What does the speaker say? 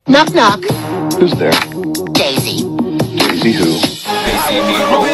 Knock, knock. Who's there? Daisy. Daisy who? They see me rolling.